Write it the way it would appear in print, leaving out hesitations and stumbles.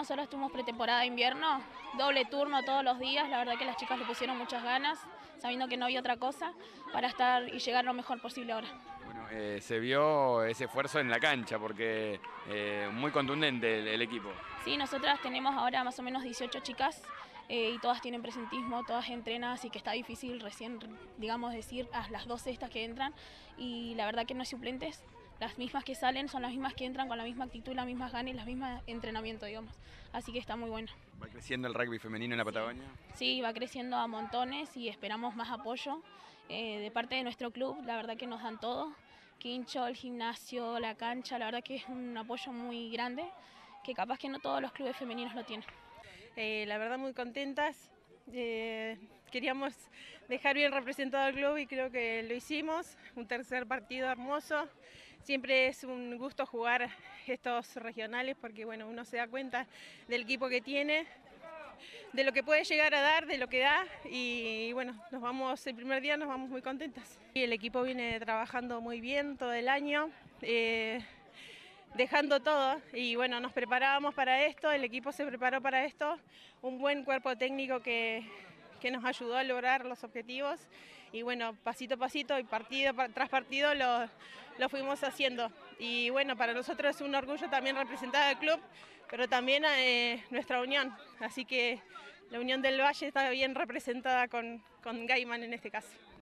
Nosotros tuvimos pretemporada de invierno, doble turno todos los días, la verdad que las chicas le pusieron muchas ganas, sabiendo que no había otra cosa, para estar y llegar lo mejor posible ahora. Bueno, se vio ese esfuerzo en la cancha porque muy contundente el equipo. Sí, nosotras tenemos ahora más o menos 18 chicas y todas tienen presentismo, todas entrenan, así que está difícil recién, digamos, decir a las 12 estas que entran y la verdad que no hay suplentes. Las mismas que salen son las mismas que entran con la misma actitud, las mismas ganas y las mismas entrenamiento, digamos. Así que está muy bueno. ¿Va creciendo el rugby femenino en la Patagonia? Sí, va creciendo a montones y esperamos más apoyo de parte de nuestro club. La verdad que nos dan todo. Quincho, el gimnasio, la cancha, la verdad que es un apoyo muy grande que capaz que no todos los clubes femeninos lo tienen. La verdad muy contentas. Queríamos dejar bien representado al club y creo que lo hicimos. Un tercer partido hermoso. Siempre es un gusto jugar estos regionales porque bueno, uno se da cuenta del equipo que tiene, de lo que puede llegar a dar, de lo que da y bueno, el primer día nos vamos muy contentas. Y el equipo viene trabajando muy bien todo el año. Dejando todo y bueno, nos preparábamos para esto, el equipo se preparó para esto, un buen cuerpo técnico que nos ayudó a lograr los objetivos y bueno, pasito a pasito y partido tras partido lo fuimos haciendo y bueno, para nosotros es un orgullo también representar al club, pero también nuestra unión, así que la Unión del Valle está bien representada con Gaiman en este caso.